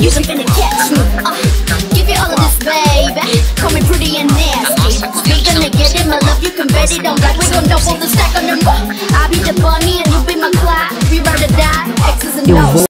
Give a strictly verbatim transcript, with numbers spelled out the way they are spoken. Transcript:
You finna catch me. Uh, give you all of this, baby. Call me pretty and nasty. Speaking negative, my love, you can bet it on black. We gon' double the stack on them. I'll be the bunny and you be my Clyde. We ride or die, X's and O's.